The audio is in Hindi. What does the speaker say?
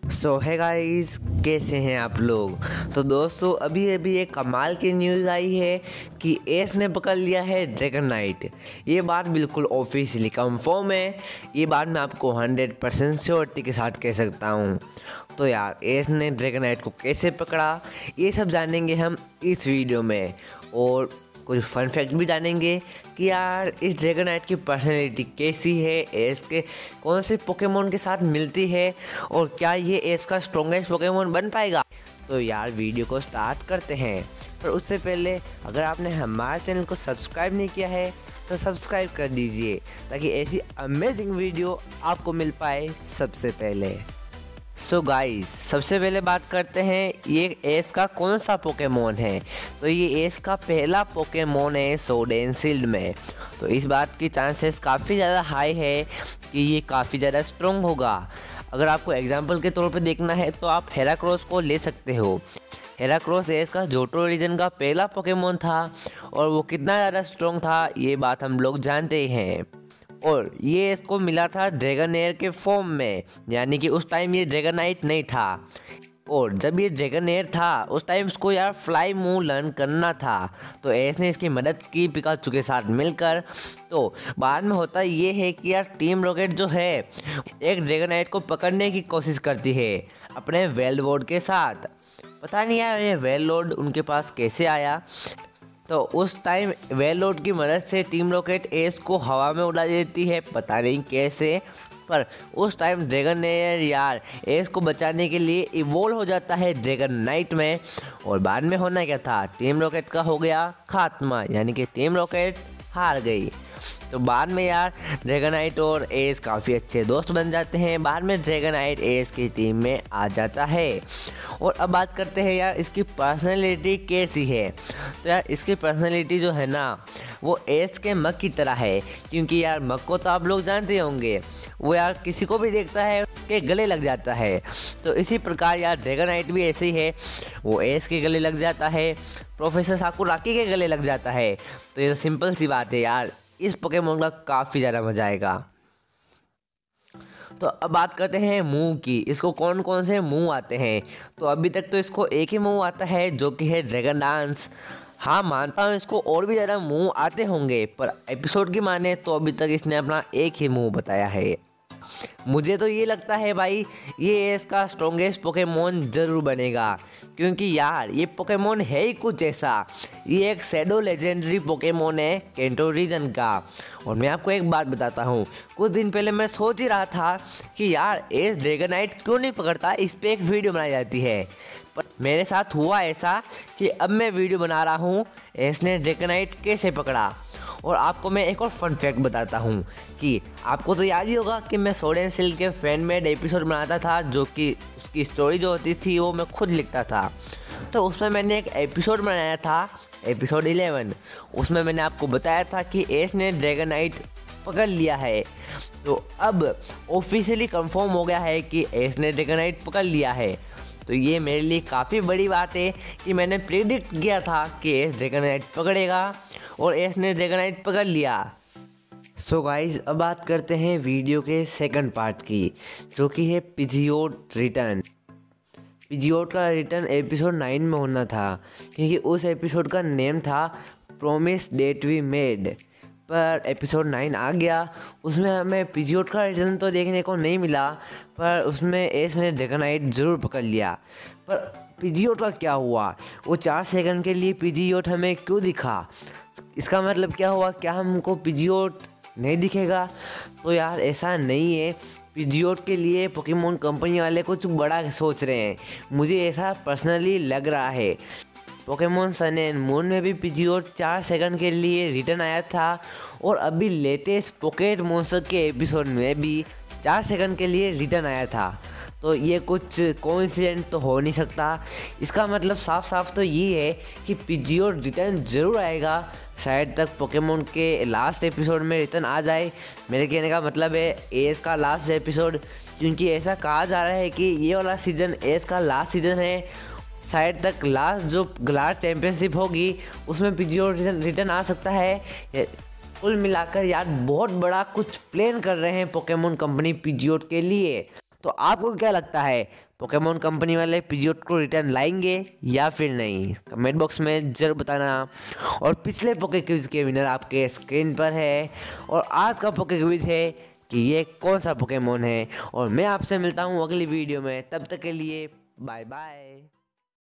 सो है गाइस, कैसे हैं आप लोग। तो दोस्तों अभी अभी एक कमाल की न्यूज़ आई है कि एस ने पकड़ लिया है ड्रैगन नाइट। ये बात बिल्कुल ऑफिशियली कंफर्म है। ये बात मैं आपको 100% श्योरिटी के साथ कह सकता हूँ। तो यार एस ने ड्रैगन नाइट को कैसे पकड़ा, ये सब जानेंगे हम इस वीडियो में। और कुछ फन फैक्ट भी जानेंगे कि यार इस ड्रैगन नाइट की पर्सनैलिटी कैसी है, एस के कौन से पोकेमोन के साथ मिलती है और क्या ये एस का स्ट्रॉन्गेस्ट पोकेमोन बन पाएगा। तो यार वीडियो को स्टार्ट करते हैं। पर उससे पहले अगर आपने हमारे चैनल को सब्सक्राइब नहीं किया है तो सब्सक्राइब कर दीजिए ताकि ऐसी अमेजिंग वीडियो आपको मिल पाए सबसे पहले। सो गाइस, सबसे पहले बात करते हैं ये एस का कौन सा पोकेमोन है। तो ये एस का पहला पोकेमोन है स्वॉर्ड एंड शील्ड में। तो इस बात की चांसेस काफ़ी ज़्यादा हाई है कि ये काफ़ी ज़्यादा स्ट्रॉन्ग होगा। अगर आपको एग्जांपल के तौर पे देखना है तो आप हेराक्रोस को ले सकते हो। हेराक्रोस एस का जोटो रीजन का पहला पोकेमोन था और वो कितना ज़्यादा स्ट्रॉन्ग था ये बात हम लोग जानते ही हैं। और ये इसको मिला था ड्रैगनेयर के फॉर्म में, यानी कि उस टाइम ये ड्रैगनाइट नहीं था। और जब ये ड्रैगनेयर था उस टाइम इसको यार फ्लाई मूव लर्न करना था। तो एस ने इसकी मदद की पिकाचू के साथ मिलकर। तो बाद में होता ये है कि यार टीम रॉकेट जो है एक ड्रैगनाइट को पकड़ने की कोशिश करती है अपने वेलवोर्ड के साथ। पता नहीं यार ये वेलवोर्ड उनके पास कैसे आया। तो उस टाइम वेललोड की मदद से टीम रॉकेट एस को हवा में उड़ा देती है, पता नहीं कैसे। पर उस टाइम ड्रैगनेयर यार एस को बचाने के लिए इवोल्व हो जाता है ड्रैगन नाइट में। और बाद में होना क्या था, टीम रॉकेट का हो गया खात्मा, यानी कि टीम रॉकेट हार गई। तो बाद में यार ड्रैगनाइट और एस काफ़ी अच्छे दोस्त बन जाते हैं। बाद में ड्रैगनाइट एस की टीम में आ जाता है। और अब बात करते हैं यार इसकी पर्सनैलिटी कैसी है। तो यार इसकी पर्सनैलिटी जो है ना वो एस के मग की तरह है। क्योंकि यार मग को तो आप लोग जानते होंगे, वो यार किसी को भी देखता है के गले लग जाता है। तो इसी प्रकार यार ड्रैगनाइट भी ऐसे ही है, वो एस के गले लग जाता है, प्रोफेसर साकुराकी के गले लग जाता है। तो ये तो सिंपल सी बात है यार, इस पोकेमोन का काफ़ी ज़्यादा मजा आएगा। तो अब बात करते हैं मूव की, इसको कौन कौन से मूव आते हैं। तो अभी तक तो इसको एक ही मूव आता है जो कि है ड्रैगन डांस। हाँ मानता हूँ इसको और भी ज़्यादा मूव आते होंगे, पर एपिसोड की माने तो अभी तक इसने अपना एक ही मूव बताया है। मुझे तो ये लगता है भाई ये इसका स्ट्रॉन्गेस्ट पोकेमोन ज़रूर बनेगा। क्योंकि यार ये पोकेमोन है ही कुछ ऐसा, ये एक शैडो लेजेंडरी पोकेमोन है कैंटो रीजन का। और मैं आपको एक बात बताता हूँ, कुछ दिन पहले मैं सोच ही रहा था कि यार एस ड्रैगनाइट क्यों नहीं पकड़ता, इस पर एक वीडियो बनाई जाती है। पर मेरे साथ हुआ ऐसा कि अब मैं वीडियो बना रहा हूँ एस ने ड्रैगनाइट कैसे पकड़ा। और आपको मैं एक और फन फैक्ट बताता हूँ कि आपको तो याद ही होगा कि मैं स्वॉर्ड एंड शील्ड के फैन मेड एपिसोड बनाता था, जो कि उसकी स्टोरी जो होती थी वो मैं खुद लिखता था। तो उसमें मैंने एक एपिसोड बनाया था, एपिसोड 11। उसमें मैंने आपको बताया था कि एस ने ड्रैगनाइट पकड़ लिया है। तो अब ऑफिशियली कंफर्म हो गया है कि एस ने ड्रैगनाइट पकड़ लिया है। तो ये मेरे लिए काफ़ी बड़ी बात है कि मैंने प्रेडिक्ट किया था कि एस ड्रैगनाइट पकड़ेगा और एस ने ड्रैगनाइट पकड़ लिया। सो गाइस, अब बात करते हैं वीडियो के सेकंड पार्ट की, जो कि है पिजियोट रिटर्न। पिजियोट का रिटर्न एपिसोड 9 में होना था, क्योंकि उस एपिसोड का नेम था प्रॉमिस डेट वी मेड। पर एपिसोड 9 आ गया, उसमें हमें पिजियोट का रिटर्न तो देखने को नहीं मिला, पर उसमें एस ने ड्रैगनाइट ज़रूर पकड़ लिया। पर पिजियोट का क्या हुआ, वो 4 सेकंड के लिए पिजियोट हमें क्यों दिखा, इसका मतलब क्या हुआ, क्या हमको पिजियोट नहीं दिखेगा। तो यार ऐसा नहीं है, पिजियोट के लिए पोकेमोन कंपनी वाले कुछ बड़ा सोच रहे हैं, मुझे ऐसा पर्सनली लग रहा है। पोकेमोन सन एंड मून में भी पिजियोट 4 सेकंड के लिए रिटर्न आया था, और अभी लेटेस्ट पॉकेट मॉन्स्टर के एपिसोड में भी 4 सेकंड के लिए रिटर्न आया था। तो ये कुछ कोइंसिडेंट तो हो नहीं सकता। इसका मतलब साफ साफ तो ये है कि पिजियोट रिटर्न ज़रूर आएगा, शायद तक पोकेमोन के लास्ट एपिसोड में रिटर्न आ जाए। मेरे कहने का मतलब है एस का लास्ट एपिसोड, क्योंकि ऐसा कहा जा रहा है कि ये वाला सीज़न एस का लास्ट सीज़न है। शायद तक लास्ट जो ग्लास चैम्पियनशिप होगी उसमें पिजियोट रिटर्न आ सकता है। कुल मिलाकर यार बहुत बड़ा कुछ प्लान कर रहे हैं पोकेमोन कंपनी पिजियोट के लिए। तो आपको क्या लगता है, पोकेमॉन कंपनी वाले पीजियोट को रिटर्न लाएंगे या फिर नहीं? कमेंट बॉक्स में ज़रूर बताना। और पिछले पोके क्विज के विनर आपके स्क्रीन पर है। और आज का पोके क्विज है कि ये कौन सा पोकेमॉन है। और मैं आपसे मिलता हूँ अगली वीडियो में, तब तक के लिए बाय बाय।